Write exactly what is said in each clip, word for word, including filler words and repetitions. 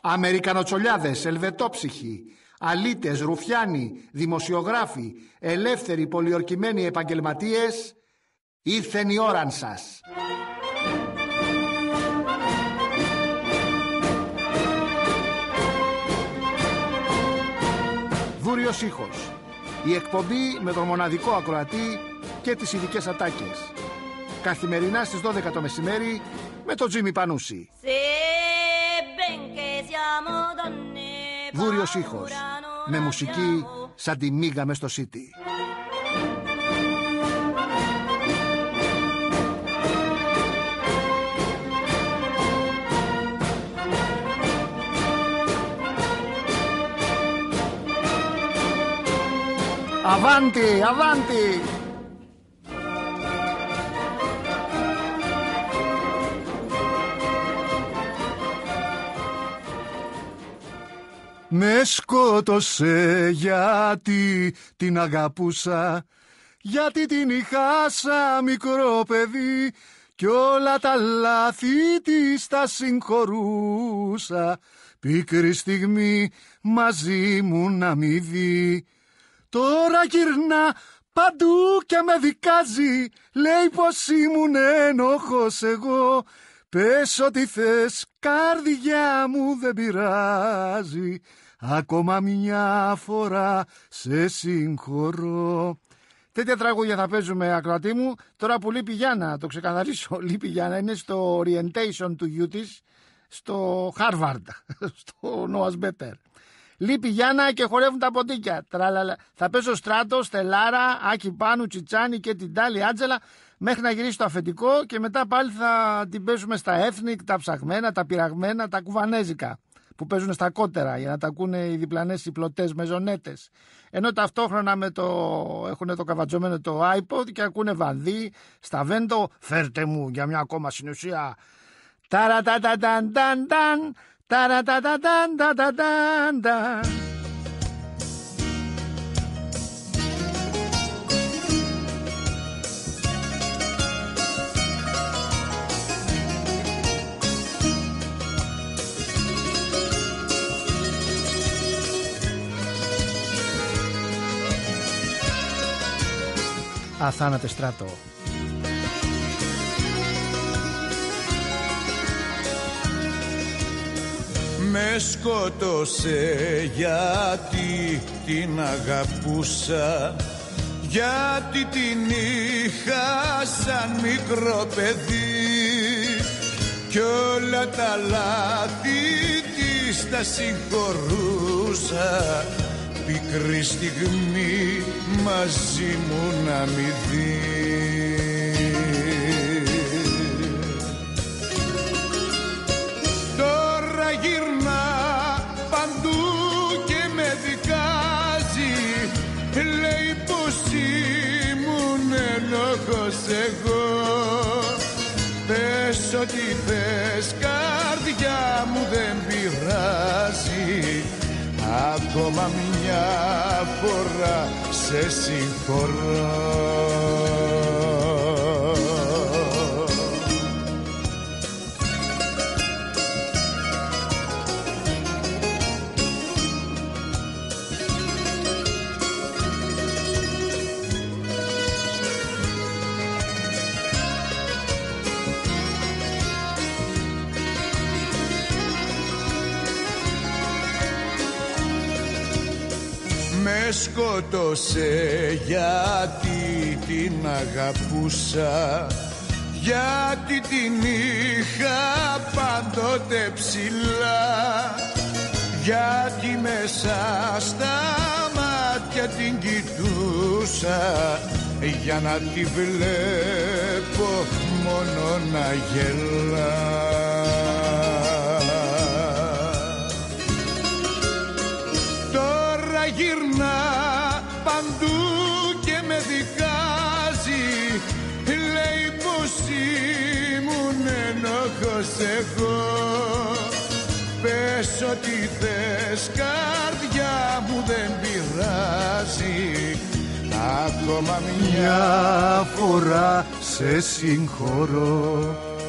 Αμερικανοτσολιάδες, ελβετόψυχοι, αλήτες, ρουφιάνοι, δημοσιογράφοι, ελεύθεροι, πολιορκημένοι επαγγελματίες, ήρθεν η ώραν σας. Βούριος ήχος. Η εκπομπή με τον μοναδικό ακροατή και τις ειδικές ατάκες. Καθημερινά στις δώδεκα το μεσημέρι με τον Τζίμι Πανούση. Βούριος ήχος. Με μουσική σαν τη μίγα μες στο Σίτι. Αβάντι, αβάντι! Με σκότωσε γιατί την αγαπούσα, γιατί την είχα σαν μικρό παιδί κι όλα τα λάθη της τα συγχωρούσα. Πίκρη στιγμή μαζί μου να μη δει. Τώρα γυρνά παντού και με δικάζει, λέει πως ήμουν ένοχος εγώ. Πες ό,τι θες, καρδιά μου δεν πειράζει, ακόμα μια φορά σε συγχωρώ. Τέτοια τραγούδια θα παίζουμε, ακροατή μου. Τώρα που λείπει η Γιάννα, το ξεκαθαρίσω, λείπει η Γιάννα, είναι στο orientation του γιού της, στο Harvard, στο Noah's Better. Λείπει η Γιάννα και χορεύουν τα ποντίκια. Τραλαλα. Θα πέσω Στράτο, Στελάρα, Άκη Πάνου, Τσιτσάνη και την Τάλη Άντζελα μέχρι να γυρίσει το αφεντικό και μετά πάλι θα την παίζουμε στα Ethnic, τα ψαγμένα, τα πειραγμένα, τα κουβανέζικα που παίζουν στα κότερα για να τα ακούνε οι διπλανές οι πλωτές μεζονέτες. Ενώ ταυτόχρονα με το... έχουν το καβατζωμένο το iPod και ακούνε Βανδύ, στα Βέντο, φέρτε μου για μια ακόμα συνουσία. Ταραταταταντανταν. Ταρατατατανταντανταντα. Αθάνατε Στράτο. Με σκότωσε γιατί την αγαπούσα, γιατί την είχα σαν μικρό παιδί κι όλα τα λάθη της τα συγχωρούσα. Πικρή στιγμή μαζί μου να μη δει. Τώρα γυρνά παντού και με δικάζει, λέει πως ήμουν ενοχός εγώ. Πες ό,τι θες, καρδιά μου δεν πειράζει, ακόμα μια φορά σε συγχωρώ. Με σκότωσε γιατί την αγαπούσα, γιατί την είχα πάντοτε ψηλά, γιατί μέσα στα μάτια την κοιτούσα, για να τη βλέπω μόνο να γελά. Τώρα γυρνά παντού και με δικάζει, λέει πως ήμουν ενοχός εγώ. Πες ό,τι θες, καρδιά μου δεν πειράζει, ακόμα μια φορά σε συγχωρώ.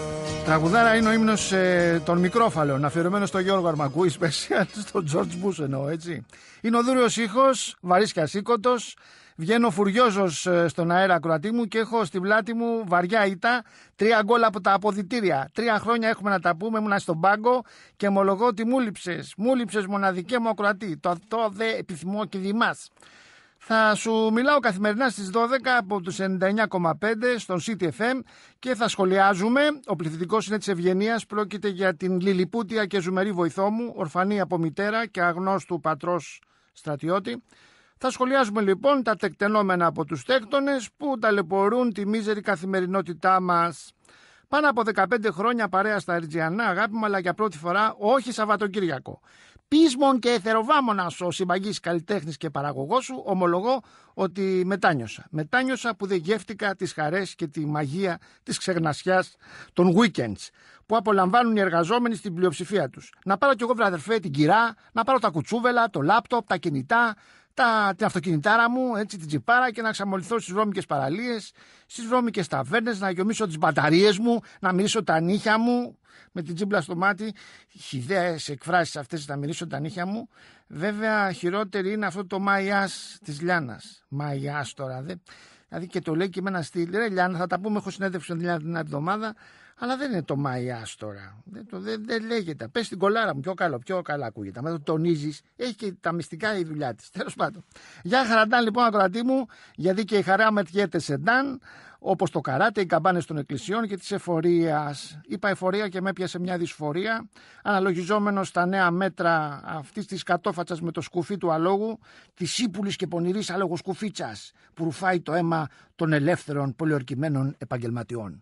Τραγουδάρα είναι ο ύμνος ε, των Μικρόφαλων, αφιερωμένος στο Γιώργο Αρμακούη, σπεσιάλ στον George Bush εννοώ, έτσι. Είναι ο δούριος ήχος, βαρύς και ασήκωτος. Βγαίνω φουριόζος ε, στον αέρα, ακροατή μου, και έχω στην πλάτη μου βαριά ήττα, τρία γκολ από τα αποδυτήρια. Τρία χρόνια έχουμε να τα πούμε, ήμουνα στον πάγκο και ομολογώ ότι μου λείψες. Μου λείψες, μοναδικέ μου ακροατή. Το αυτό δε επιθυμώ και δημάς. Θα σου μιλάω καθημερινά στις δώδεκα από τους ενενήντα εννιά κόμμα πέντε στον City εφ εμ και θα σχολιάζουμε. Ο πληθυντικός είναι της Ευγενίας, πρόκειται για την λιλιπούτια και ζουμερή βοηθό μου, ορφανή από μητέρα και αγνώστου πατρός στρατιώτη. Θα σχολιάζουμε λοιπόν τα τεκτενόμενα από τους τέκτονες που ταλαιπωρούν τη μίζερη καθημερινότητά μας. Πάνω από δεκαπέντε χρόνια παρέα στα Ερτζιανά, αγάπη μου, αλλά για πρώτη φορά όχι Σαββατοκύριακο. Πείσμον και εθεροβάμωνας ο συμπαγής καλλιτέχνης και παραγωγός σου, ομολογώ ότι μετάνιωσα. Μετάνιωσα που δεν γεύτηκα τις χαρές και τη μαγεία της ξεγνασιάς των weekends που απολαμβάνουν οι εργαζόμενοι στην πλειοψηφία τους. Να πάρω κι εγώ, βρε αδερφέ, την κυρά, να πάρω τα κουτσούβελα, το λάπτοπ, τα κινητά, τα, την αυτοκινητάρα μου, έτσι, την τσιπάρα, και να ξαμολυθώ στις βρώμικες παραλίες, στις βρώμικες ταβέρνες, να γιομίσω τις μπαταρίες μου, να μυρίσω τα νύχια μου με την τσίμπλα στο μάτι. Χυδαίες εκφράσεις αυτές, να μυρίσω τα νύχια μου. Βέβαια, χειρότερη είναι αυτό το μαϊάς της Λιάννας. Μαϊάς τώρα, δε. Δηλαδή και το λέει και με ένα στυλ. Ρε Λιάννα, θα τα πούμε, έχω συνέντευξη την εβδομάδα. Αλλά δεν είναι το μαϊάς τώρα. Δεν, το, δεν, δεν λέγεται. Πες την κολάρα μου, πιο καλό, πιο καλά ακούγεται. Αν το τονίζεις, έχει και τα μυστικά η δουλειά της. Τέλος πάντων. Γεια χαραντάν λοιπόν, ακροατή μου, γιατί και η χαρά μετιέται σε ντάν, όπως το καράτε, οι καμπάνες των εκκλησιών και της εφορίας. Είπα εφορία και με έπιασε μια δυσφορία, αναλογιζόμενος στα νέα μέτρα αυτής της κατόφατσας με το σκουφί του αλόγου, της ύπουλης και πονηρής αλογοσκουφίτσας, που ρουφάει το αίμα των ελεύθερων πολιορκημένων επαγγελματιών.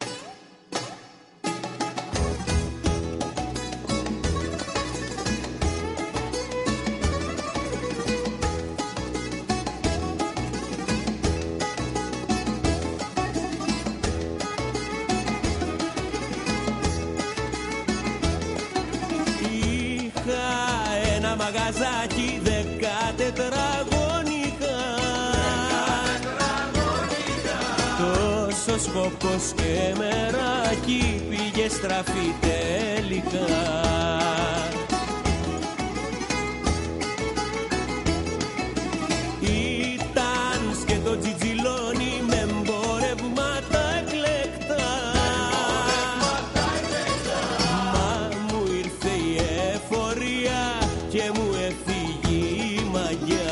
Μαγαζάκι δέκα τετραγωνικά, τόσο σκοπός και μεράκι πήγε στραφή τελικά. Ήταν σκέτο τζιτζιλόνι με εμπορεύματα εκλεκτά, μα μου ήρθε η εφορία και μου έφυγε η μαγιά.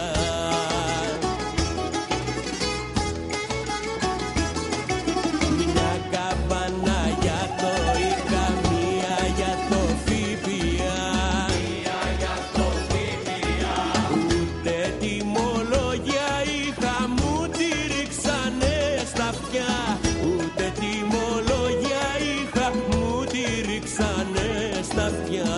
Μια καμπάνα για το Ίκα, μία για το Φίπια, μία για το Φίπια. Ούτε τιμολόγια είχα, μου τη ρίξανε στα αυτιά. Ούτε τιμολόγια είχα, μου τη ρίξανε στα αυτιά.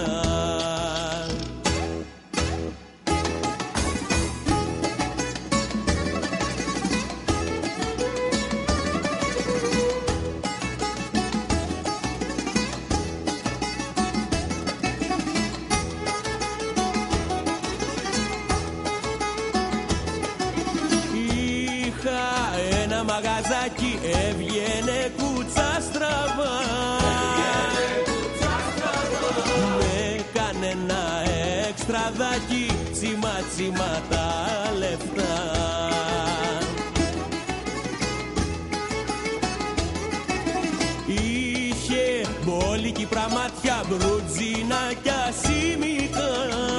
Μαγαζάκι έβγαινε κούτσα στραβά, με κανένα εξτραδάκι, τσίμα τσίμα τα λεφτά. Είχε μπόλικη πραμάτια, μπρουτζίνα κι ασίμικα,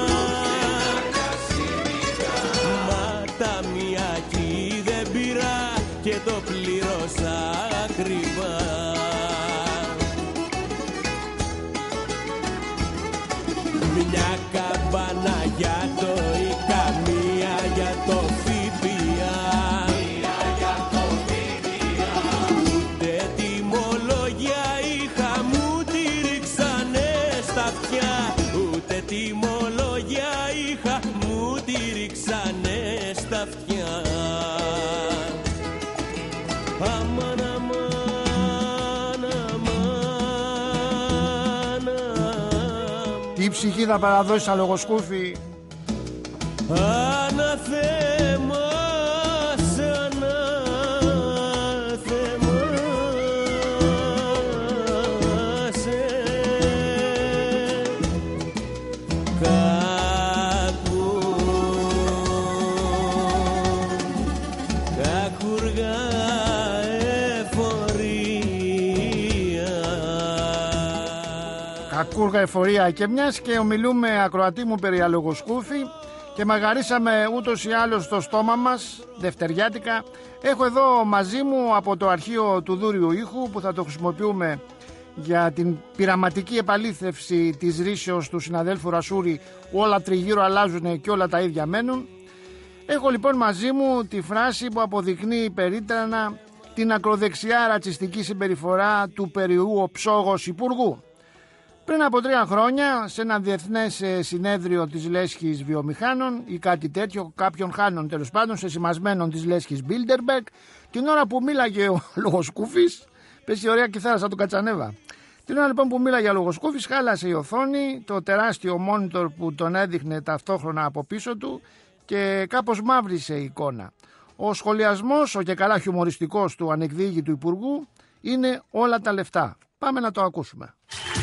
μα τα μία κι δεν πήρα και το πλήρωσα ακριβά. Μια καμπάνα για το Ίκα, μία για το Φίπια, μία για το Φίπια. Ούτε τιμολόγια είχα, μου τη ρίξανε στα αυτιά. Ούτε τιμολόγια είχα, μου τη ρίξανε στα αυτιά. Αμάν, αμάν, αμάν, αμάν. Τι ψυχή θα παραδώσεις αλογοσκούφι. Αναθέμα, ανάθεμα, κάκου, κακούργα εφορία. Κακούργα εφορία. Και μιας και ομιλούμε, ακροατή μου, περί αλογοσκούφη και μαγαρίσαμε ούτως ή άλλως στο στόμα μας δευτεριάτικα, έχω εδώ μαζί μου από το αρχείο του Δούριου Ήχου, που θα το χρησιμοποιούμε για την πειραματική επαλήθευση της ρήσεως του συναδέλφου Ρασούρη, όλα τριγύρω αλλάζουν και όλα τα ίδια μένουν. Έχω λοιπόν μαζί μου τη φράση που αποδεικνύει περίτρανα την ακροδεξιά ρατσιστική συμπεριφορά του περιού οψόγος υπουργού. Πριν από τρία χρόνια, σε ένα διεθνές συνέδριο της Λέσχης Βιομηχάνων ή κάτι τέτοιο, κάποιων χάνων τέλος πάντων, σε σημασμένων της Λέσχης Bilderberg, την ώρα που μίλαγε ο Λογοσκούφης, πέσει ωραία κιθάρα σαν τον Κατσανέβα. Την ώρα λοιπόν που μίλαγε ο Λογοσκούφης, χάλασε η οθόνη, το τεράστιο μόνιτορ που τον έδειχνε ταυτόχρονα από πίσω του και κάπως μαύρισε η εικόνα. Ο σχολιασμός, ο και καλά χιουμοριστικός του ανεκδίγητου υπουργού, είναι όλα τα λεφτά. Πάμε να το ακούσουμε.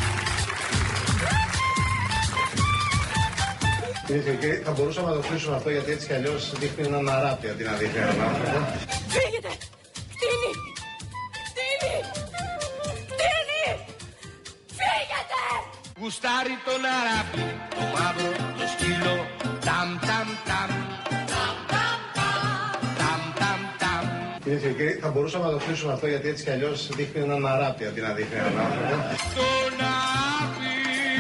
Κυρίες και κύριοι, θα μπορούσαμε να το κλείσουμε αυτό, γιατί έτσι κι αλλιώς δείχνει έναν αράπη αντί να δείχνει έναν άνθρωπο. Φύγετε! Φτύνει! Φτύνει! Φτύνει! Φύγετε! Γουστάρει τον αράπη, το μαύρο, το σκύλο, ταμ ταμ ταμ. Ταμ ταμ ταμ. Κυρίες και κύριοι, θα μπορούσαμε να το κλείσουμε αυτό, γιατί έτσι κι αλλιώς δείχνει έναν αράπη αντί να δείχνει έναν άνθρωπο. Τον αράπη.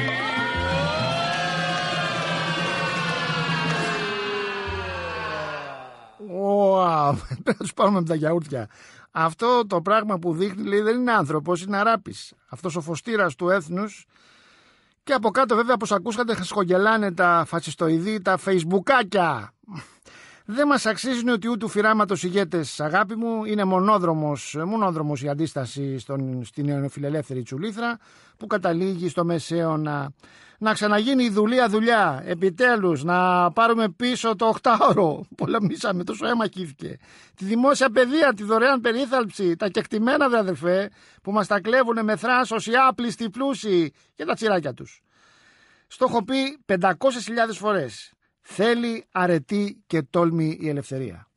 Wow, πρέπει να τους πάρουμε με τα γιαούρτια. Αυτό το πράγμα που δείχνει, λέει, δεν είναι άνθρωπος, είναι αράπης. Αυτός ο φωστήρας του έθνους. Και από κάτω βέβαια, όπως ακούσατε, σχογελάνε τα φασιστοειδή, τα φεϊσμπουκάκια. Δεν μας αξίζουν ότι ούτου φυράματος ηγέτες, αγάπη μου. Είναι μονόδρομος, μονόδρομος η αντίσταση στον, στην νεοφιλελεύθερη τσουλήθρα, που καταλήγει στο μεσαίωνα. Να ξαναγίνει η δουλεία δουλειά, επιτέλους, να πάρουμε πίσω το οκτάωρο. Πολεμήσαμε, τόσο αίμα χύθηκε. Τη δημόσια παιδεία, τη δωρεάν περίθαλψη, τα κεκτημένα, δε αδερφέ, που μας τα κλέβουνε με θράσος οι άπλιστοι πλούσιοι και τα τσιράκια τους. Στο έχω πει πεντακόσιες χιλιάδες φορές. Θέλει αρετή και τόλμη η ελευθερία.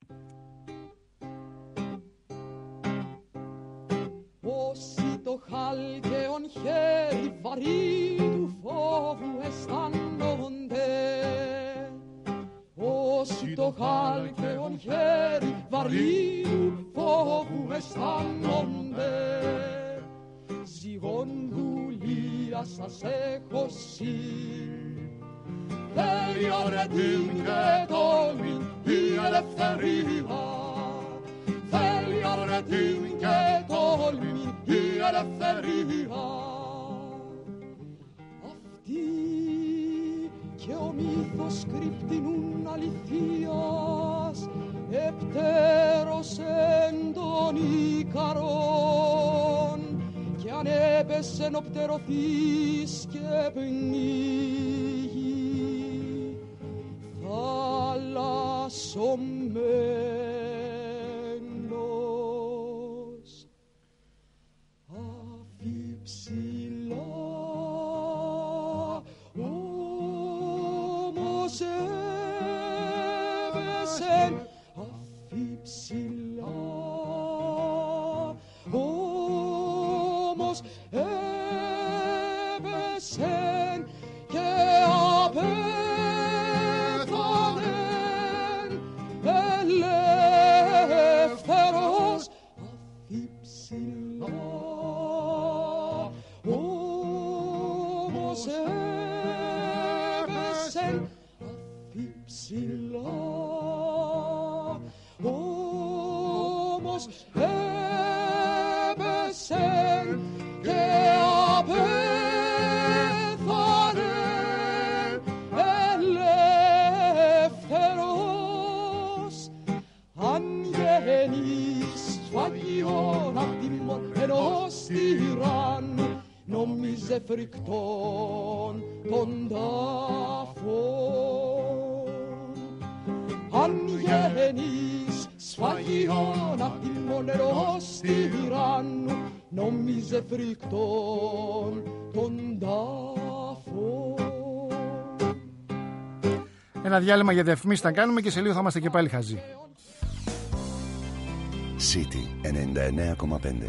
Όσοι το χάλκεον χέρι βαρύ του φόβου αισθάνονται, όσοι το χάλκεον χέρι βαρύ του φόβου αισθάνονται, ζυγόν δουλεία σας έχω συ. Θέλει αρετή και τόλμη η ελευθερία, θέλει αρετή και τόλμη η ελευθερία. Αυτή και ο μύθος κρυπτινούν αληθείας, επτέρος εν τον Ικαρόν, και αν έπεσεν οπτερωθείς και πνίγει θαλασσωμένος. Αφιψηλά όμως έβεσεν, αφιψηλά όμως έβεσεν και απέθανεν ελεύθερος. Αφιψηλά όμως έβεσεν, αφιψηλά όμως έβεσεν και απέθανεν ελεύθερος. Αν γεννείς σφαγιόν απ' την ενός τυράννου, νόμιζε φρικτόν τον τάφον. Αν γεννείς σφαγιόν απ' την ενός τυράννου, νόμιζε φρικτόν τον τάφον. Ένα διάλειμμα για διαφημίσεις θα κάνουμε και σε λίγο θα είμαστε και πάλι χαζοί. City ενενήντα εννέα κόμμα πέντε.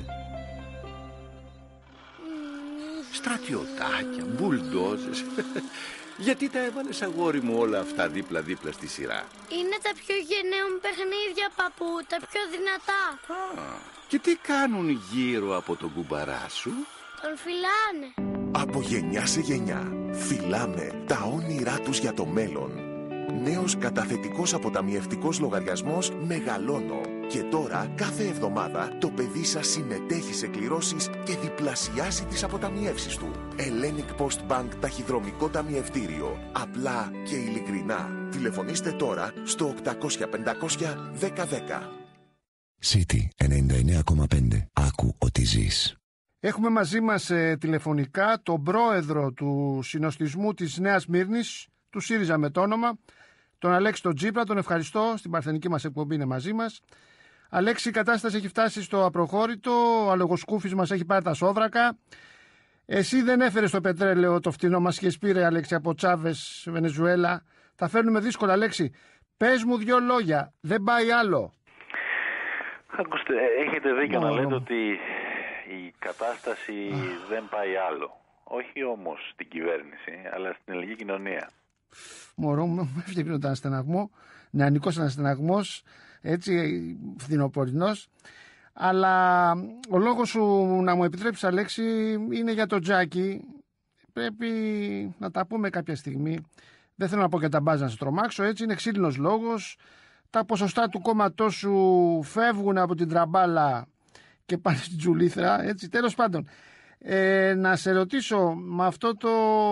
Στρατιωτάκια, μπουλντόζες. Γιατί τα έβαλες, αγόρι μου, όλα αυτά δίπλα-δίπλα στη σειρά? Είναι τα πιο γενναία μου παιχνίδια, παππού, τα πιο δυνατά. Α, και τι κάνουν γύρω από τον κουμπαρά σου? Τον φυλάνε. Από γενιά σε γενιά φυλάμε τα όνειρά τους για το μέλλον. Νέος καταθετικός αποταμιευτικός λογαριασμός Μεγαλώνω. Και τώρα κάθε εβδομάδα το παιδί σας συμμετέχει σε κληρώσεις και διπλασιάζει τις αποταμιεύσεις του. Hellenic Post Bank ταχυδρομικό ταμιευτήριο. Απλά και ειλικρινά. Τηλεφωνήστε τώρα στο οκτακόσια πεντακόσια δέκα δέκα. City ενενήντα εννέα κόμμα πέντε. Άκου ότι ζεις. Έχουμε μαζί μας ε, τηλεφωνικά τον πρόεδρο του συνοστισμού της Νέας Μύρνης, του ΣΥΡΙΖΑ με το όνομα, τον Αλέξη τον Τσίπρα. Τον ευχαριστώ, στην παρθενική μας εκπομπή είναι μαζί μας. Αλέξη, η κατάσταση έχει φτάσει στο απροχώρητο, ο αλογοσκούφης μας έχει πάρει τα σόβρακα. Εσύ δεν έφερες το πετρέλαιο το φτηνό, μας είχες πει, Αλέξη, από Τσάβες, Βενεζουέλα. Τα φέρνουμε δύσκολα, Αλέξη. Πες μου δύο λόγια, δεν πάει άλλο. Ακούστε, έχετε δίκιο να λέτε ότι η κατάσταση δεν πάει άλλο. Όχι όμως στην κυβέρνηση, αλλά στην ελληνική κοινωνία. Μωρό μου, μου έφτιαχνε τον αναστεναγμό, νεανικός αναστεναγμός, έτσι, φθινοπορεινός. Αλλά ο λόγος σου να μου επιτρέψεις, Αλέξη, είναι για το Τζάκι. Πρέπει να τα πούμε κάποια στιγμή. Δεν θέλω να πω και τα μπάζ να σε τρομάξω, έτσι, είναι ξύλινος λόγος. Τα ποσοστά του κόμματός σου φεύγουν από την τραμπάλα και πάνε στην τζουλήθρα, έτσι. Τέλος πάντων, ε, να σε ρωτήσω, με αυτό το,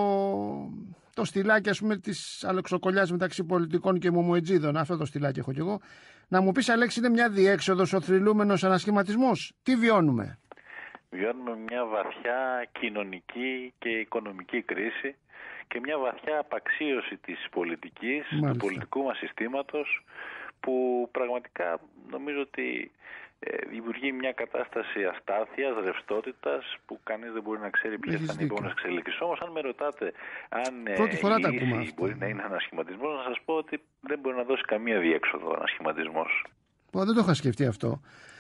το στυλάκι, ας πούμε, της αλεξοκολλιάς μεταξύ πολιτικών και μουμουετζίδων, αυτό το στυλάκι έχω κι εγώ, να μου πεις, Αλέξη, είναι μια διέξοδος ο θρυλούμενος ανασχηματισμός? Τι βιώνουμε? Βιώνουμε μια βαθιά κοινωνική και οικονομική κρίση και μια βαθιά απαξίωση της πολιτικής, Μάλιστα. του πολιτικού μας συστήματος, που πραγματικά νομίζω ότι ε, δημιουργεί μια κατάσταση αστάθειας, ρευστότητας, που κανείς δεν μπορεί να ξέρει ποιες θα είναι οι επόμενες εξελίξεις. Όμως, αν με ρωτάτε αν Πρώτη φορά η λύση μπορεί να είναι ανασχηματισμός, να σας πω ότι δεν μπορεί να δώσει καμία διέξοδο ο ανασχηματισμός. Ω, δεν το είχα σκεφτεί αυτό.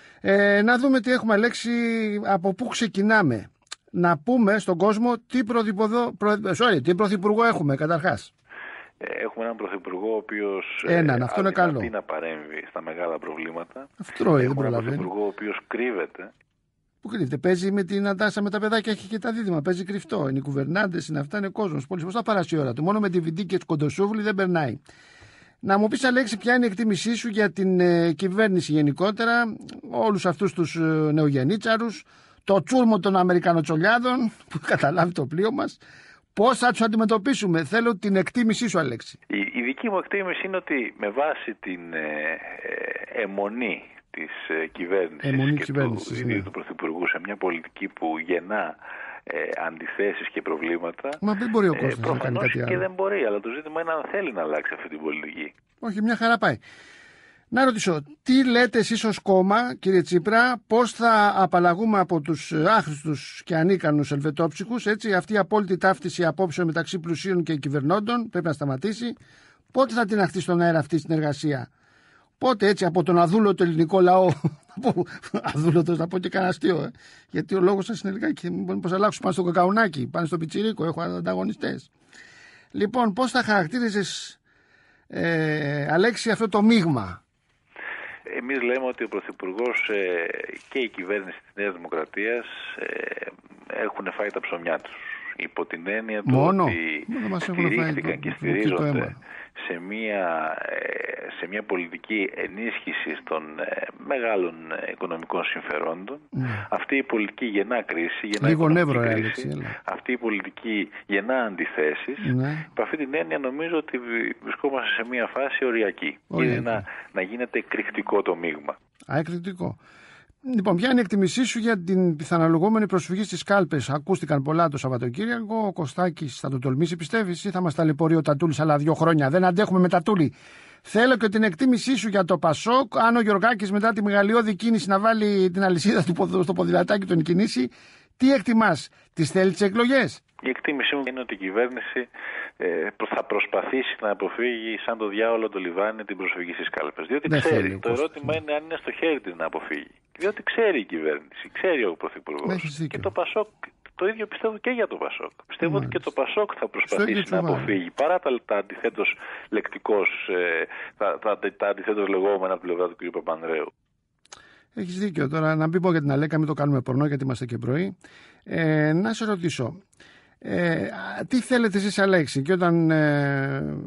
Ε, να δούμε τι έχουμε, Αλέξη, από πού ξεκινάμε. Να πούμε στον κόσμο τι, προ... sorry, τι πρωθυπουργό έχουμε καταρχάς. Έχουμε έναν πρωθυπουργό ο οποίος Έναν, αυτό είναι καλό. να παρέμβει στα μεγάλα προβλήματα. Αυτό είναι, Έχουμε έναν πρωθυπουργό ο οποίος κρύβεται. Πού κρύβεται? Παίζει με την Αντάσα με τα παιδάκια, έχει και τα δίδυμα. Παίζει κρυφτό. Είναι οι κουβερνάντες, είναι αυτά, είναι κόσμος. Πώς θα περάσει η ώρα του? Μόνο με τη Βιντή και κοντοσούβλη δεν περνάει. Να μου πεις, Αλέξη, ποια είναι η εκτίμησή σου για την ε, κυβέρνηση γενικότερα, όλους αυτούς τους ε, νεογεννίτσαρους, το τσούρμο των Αμερικανοτσολιάδων που καταλάβει το πλοίο μας. Πώς θα τους αντιμετωπίσουμε? Θέλω την εκτίμησή σου, Αλέξη. Η, η δική μου εκτίμηση είναι ότι με βάση την ε, ε, αιμονή της ε, κυβέρνησης αιμονή και κυβέρνησης, του, ναι. του Πρωθυπουργού σε μια πολιτική που γεννά ε, αντιθέσεις και προβλήματα. Μα δεν μπορεί ο κόσμος ε, να κάνει κάτι άλλο. Και δεν μπορεί, αλλά το ζήτημα είναι αν θέλει να αλλάξει αυτή την πολιτική. Όχι, μια χαρά πάει. Να ρωτήσω, τι λέτε εσείς ως κόμμα, κύριε Τσίπρα, πώς θα απαλλαγούμε από τους άχρηστους και ανίκανους ελβετόψυχους, έτσι, αυτή η απόλυτη ταύτιση απόψεων μεταξύ πλουσίων και κυβερνώντων πρέπει να σταματήσει. Πότε θα την αχθεί στον αέρα αυτή η συνεργασία? Πότε, έτσι, από τον αδούλωτο ελληνικό λαό, αδούλωτος να πω και κανένα αστείο, ε, γιατί ο λόγος σας είναι λιγάκι, μήπως αλλάξουν, πάνε στο κοκαουνάκι, πάνε στο πιτσιρίκο, έχω ανταγωνιστές. Λοιπόν, πώς θα χαρακτήριζες, ε, Αλέξη, αυτό το μείγμα? Εμείς λέμε ότι ο Πρωθυπουργός ε, και η κυβέρνηση της Νέας Δημοκρατίας ε, έχουν φάει τα ψωμιά τους. Υπό την έννοια του ότι στηρίχθηκαν και στηρίζονται σε μια, σε μια πολιτική ενίσχυση των μεγάλων οικονομικών συμφερόντων. Mm. Αυτή η πολιτική γεννά κρίση, γεννά Λίγο οικονομική νεύρο, κρίση. Έλεξη, αυτή η πολιτική γεννά αντιθέσεις. Mm. Υπό αυτή την έννοια νομίζω ότι βρισκόμαστε σε μια φάση οριακή. Είναι να, να γίνεται εκρηκτικό το μείγμα. Α, εκρηκτικό. Λοιπόν, ποια είναι η εκτιμησή σου για την πιθανολογούμενη προσφυγή στις κάλπες? Ακούστηκαν πολλά το Σαββατοκύριακο. Ο Κωστάκης θα το τολμήσει, πιστεύεις, ή θα μας ταλαιπωρεί ο Τατούλης άλλα δύο χρόνια? Δεν αντέχουμε με Τατούλη. Θέλω και την εκτίμησή σου για το Πασόκ. Αν ο Γιωργάκης μετά τη μεγαλειώδη κίνηση να βάλει την αλυσίδα του στο ποδηλατάκι τον κινήσει, Τι εκτιμάς, τις θέλει τις εκλογές? Η εκτίμησή μου είναι ότι η κυβέρνηση ε, θα προσπαθήσει να αποφύγει σαν το διάολο το λιβάνι την προσφυγή στις κάλπες. Διότι Δεν ξέρει. θέλει, το ερώτημα είναι αν είναι στο χέρι της να αποφύγει. Διότι ξέρει η κυβέρνηση, ξέρει ο Πρωθυπουργός. Και το Πασόκ, το ίδιο πιστεύω και για το Πασόκ. Πιστεύω Μάλιστα. ότι και το Πασόκ θα προσπαθήσει να αποφύγει. Παρά τα, τα αντιθέτως λεκτικός, ε, τα, τα, τα, τα αντιθέτως λεγόμενα από την πλευρά του κ. Παπανδρέου. Έχεις δίκιο. Τώρα να μην πω για την Αλέκα, μην το κάνουμε πορνό γιατί είμαστε και πρωί. Ε, να σε ρωτήσω. Ε, τι θέλετε εσείς, Αλέξη? Και όταν ε,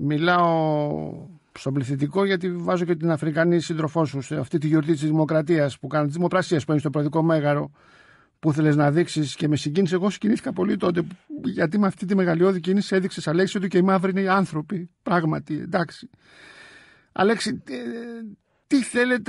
μιλάω στον πληθυντικό, γιατί βάζω και την Αφρικανή σύντροφό σου σε αυτή τη γιορτή της Δημοκρατίας που κάνουν, τη Δημοπρασία που είναι στο Προεδρικό Μέγαρο, που ήθελες να δείξεις και με συγκίνησε. Εγώ συγκινήθηκα πολύ τότε, γιατί με αυτή τη μεγαλειώδη κίνηση έδειξες, Αλέξη, ότι και οι μαύροι είναι οι άνθρωποι. Πράγματι, εντάξει. Αλέξη, ε, τι θέλετε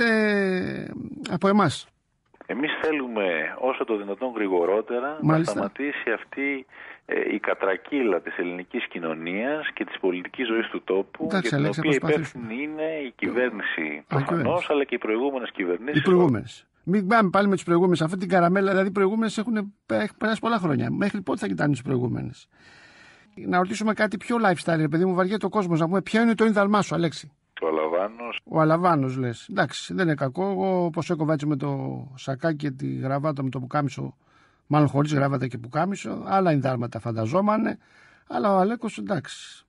από εμάς? Εμείς θέλουμε όσο το δυνατόν γρηγορότερα Μάλιστα. να σταματήσει αυτή ε, η κατρακύλα της ελληνικής κοινωνίας και της πολιτικής ζωής του τόπου, Εντάξει, για την Αλέξη, οποία υπεύθυνη είναι η κυβέρνηση προφανώς, αλλά και οι προηγούμενες κυβερνήσεις. Οι προηγούμενες. Μην πάμε πάλι με τις προηγούμενες. Αυτή την καραμέλα, δηλαδή οι προηγούμενες έχουν περάσει πολλά χρόνια. Μέχρι πότε θα κοιτάνε τις προηγούμενες? Να ρωτήσουμε κάτι πιο lifestyle, παιδί μου, βαριέται ο κόσμος, να πούμε ποιο είναι το ίνδαλμά σου, Αλέξη. Ο Αλαβάνος. Ο Αλαβάνος, λες. Εντάξει, δεν είναι κακό. Εγώ όπως έκοβα έτσι με το σακάκι και τη γραβάτα με το πουκάμισο, μάλλον χωρίς γραβάτα και πουκάμισο, άλλα ενδάλματα φανταζόμανε. Αλλά ο Αλέκος, εντάξει.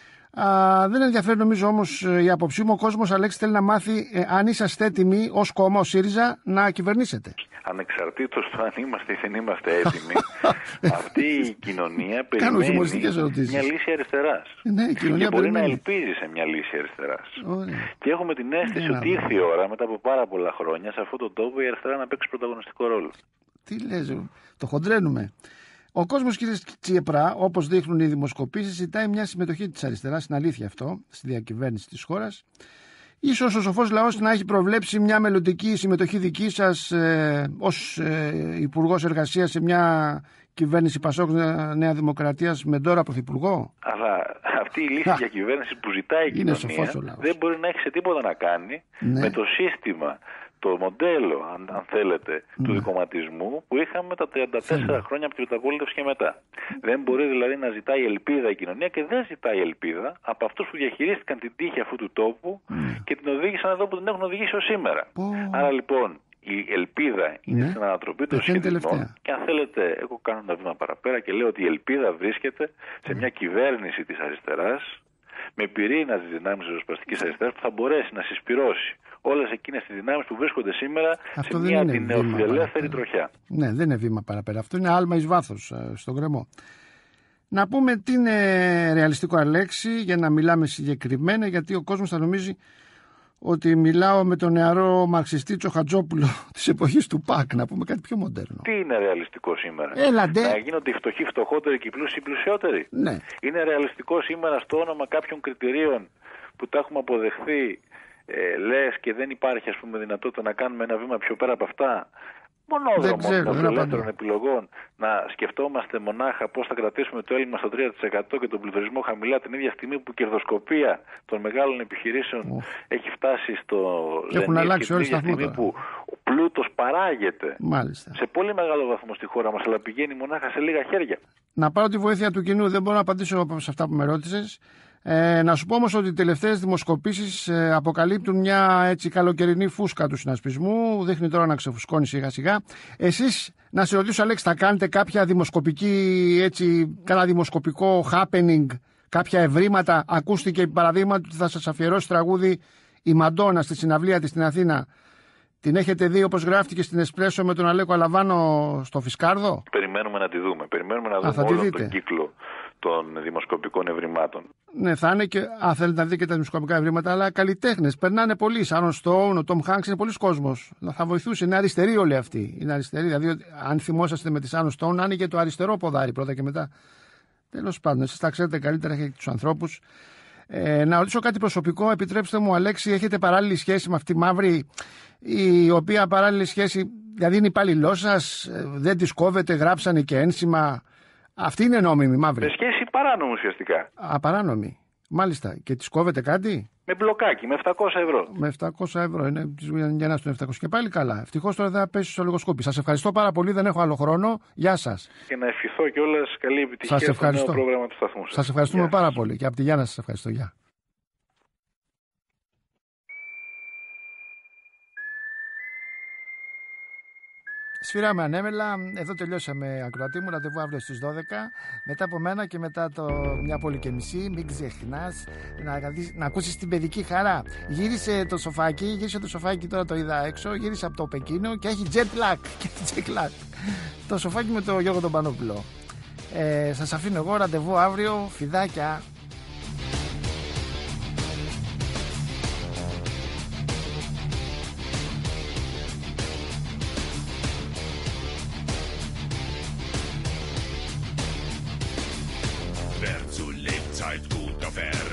Α, δεν ενδιαφέρει νομίζω όμως η άποψή μου. Ο κόσμος, Αλέξη, θέλει να μάθει ε, αν είσαστε έτοιμοι ως κόμμα, ως ΣΥΡΙΖΑ, να κυβερνήσετε. Ανεξαρτήτως του αν είμαστε ή δεν είμαστε έτοιμοι, αυτή η κοινωνία περιμένει μια λύση αριστεράς. Ναι, η κοινωνία και μπορεί περιμένει. να ελπίζει σε μια λύση αριστεράς. Ωραία. Και έχουμε την αίσθηση ναι, ότι ήρθε η ώρα, μετά από πάρα πολλά χρόνια, σε αυτόν τον τόπο η αριστερά να παίξει πρωταγωνιστικό ρόλο. Τι λες, το χοντρένουμε. Ο κόσμος, κύριε Τσιεπρά, όπως δείχνουν οι δημοσκοπήσεις, ζητάει μια συμμετοχή της αριστεράς, είναι αλήθεια αυτό, στη διακυβέρνηση της χώρας. Ίσως ο σοφός λαός να έχει προβλέψει μια μελλοντική συμμετοχή δική σας ε, ως ε, Υπουργός Εργασίας σε μια κυβέρνηση Πασόκ Νέα Δημοκρατίας με τώρα Πρωθυπουργό. Αλλά αυτή η λύση για κυβέρνηση που ζητάει η κοινωνία δεν μπορεί να έχει σε τίποτα να κάνει ναι. με το σύστημα, το μοντέλο, αν, αν θέλετε, ναι. του δικομματισμού που είχαμε τα τριάντα τέσσερα Θέλει. χρόνια από την μεταπολίτευση και μετά. Δεν μπορεί δηλαδή να ζητάει ελπίδα η κοινωνία και δεν ζητάει ελπίδα από αυτούς που διαχειρίστηκαν την τύχη αυτού του τόπου ναι. και την οδήγησαν εδώ που την έχουν οδηγήσει ως σήμερα. Oh. Άρα λοιπόν η ελπίδα είναι ναι. στην ανατροπή των σχεδισμών και αν θέλετε, εγώ κάνω ένα βήμα παραπέρα και λέω ότι η ελπίδα βρίσκεται σε μια κυβέρνηση της αριστεράς με πυρήνα της δυνάμεις της ριζοσπαστικής αριστεράς που θα μπορέσει να συσπυρώσει όλες εκείνες τις δυνάμεις που βρίσκονται σήμερα αυτό σε μια την νεοφιλελεύθερη τροχιά. Ναι, δεν είναι βήμα παραπέρα. Αυτό είναι άλμα εις βάθος στον γκρεμό. Να πούμε τι είναι ρεαλιστικό, Αλέξη, για να μιλάμε συγκεκριμένα, γιατί ο κόσμος θα νομίζει ότι μιλάω με τον νεαρό μαρξιστή Τσοχατζόπουλο της εποχής του ΠΑΚ, να πούμε κάτι πιο μοντέρνο. Τι είναι ρεαλιστικό σήμερα? Έλαντε. Να γίνονται οι φτωχοί φτωχότεροι και οι πλούσιοι πλουσιότεροι. Ναι. Είναι ρεαλιστικό σήμερα στο όνομα κάποιων κριτηρίων που τα έχουμε αποδεχθεί, ε, λες και δεν υπάρχει ας πούμε δυνατότητα να κάνουμε ένα βήμα πιο πέρα από αυτά. Μονόδρομο των ελεύθερων επιλογών, να σκεφτόμαστε μονάχα πώς θα κρατήσουμε το έλλειμμα στο τρία τοις εκατό και τον πληθωρισμό χαμηλά την ίδια στιγμή που η κερδοσκοπία των μεγάλων επιχειρήσεων oh. έχει φτάσει στο ζενή και την ίδια στιγμή που ο πλούτος παράγεται Μάλιστα. σε πολύ μεγάλο βαθμό στη χώρα μας, αλλά πηγαίνει μονάχα σε λίγα χέρια. Να πάρω τη βοήθεια του κοινού, δεν μπορώ να απαντήσω σε αυτά που με ρώτησες. Ε, να σου πω όμως ότι οι τελευταίες δημοσκοπήσεις ε, αποκαλύπτουν μια έτσι καλοκαιρινή φούσκα του συνασπισμού. Δείχνει τώρα να ξεφουσκώνει σιγά σιγά. Εσείς, να σε ρωτήσω, Αλέξη, θα κάνετε κάποια δημοσκοπική, έτσι, κάνα δημοσκοπικό happening, κάποια ευρήματα? Ακούστηκε παραδείγματι ότι θα σας αφιερώσει τραγούδι η Μαντόνα στη συναυλία της στην Αθήνα. Την έχετε δει όπως γράφτηκε στην Εσπρέσο με τον Αλέκο Αλαβάνο στο Φισκάρδο? Περιμένουμε να τη δούμε. Περιμένουμε να δούμε όλο τον κύκλο των δημοσκοπικών ευρημάτων. Ναι, θα είναι και. Α, θέλετε να δείτε και τα δημοσκοπικά ευρήματα, αλλά καλλιτέχνες. Περνάνε πολλοί. Σαν ο Στόουν, ο Τόμ Χάνξ, είναι πολλοί κόσμος. Θα βοηθούσε. Είναι αριστεροί όλοι αυτοί. Είναι αριστεροί. Δηλαδή, αν θυμόσαστε με τη Σαν ο Στόουν, άνοιγε το αριστερό ποδάρι πρώτα και μετά. Τέλος πάντων, εσείς τα ξέρετε καλύτερα, έχετε τους ανθρώπους. Ε, να ρωτήσω κάτι προσωπικό. Επιτρέψτε μου, Αλέξη, έχετε παράλληλη σχέση με αυτή τη μαύρη, η οποία παράλληλη σχέση, δηλαδή είναι υπάλληλό σας, δεν τη κόβετε, γράψανε και ένσημα. Αυτή είναι νόμιμη, μαύρη. Με σχέση παράνομη ουσιαστικά. Α, παράνομη. Μάλιστα. Και τη κόβετε κάτι? Με μπλοκάκι, με επτακόσια ευρώ. Με επτακόσια ευρώ είναι για να στον επτακόσια. Και πάλι καλά. Ευτυχώς τώρα δεν θα πέσει στο λογοσκόπι. Σας ευχαριστώ πάρα πολύ. Δεν έχω άλλο χρόνο. Γεια σας. Και να ευχηθώ κιόλας καλή επιτυχία στο νέο πρόγραμμα του σταθμού σας. Σας ευχαριστούμε Γεια πάρα σας. πολύ. Και από τη Γιάννα σας ευχαριστώ. Γεια. Σφυράμε ανέμελα, εδώ τελειώσαμε ακροατή μου, ραντεβού αύριο στις δώδεκα. Μετά από μένα και μετά το μια πόλη και μισή, μην ξεχνάς να, να ακούσεις την παιδική χαρά. Γύρισε το σοφάκι, γύρισε το σοφάκι, τώρα το είδα έξω, γύρισε από το Πεκίνο και έχει jet lag. jet lag. Το σοφάκι με το Γιώργο τον Πανόπουλο. Ε, σας αφήνω εγώ, ραντεβού αύριο, φιδάκια. Wer zu Lebzeit gut auf Erden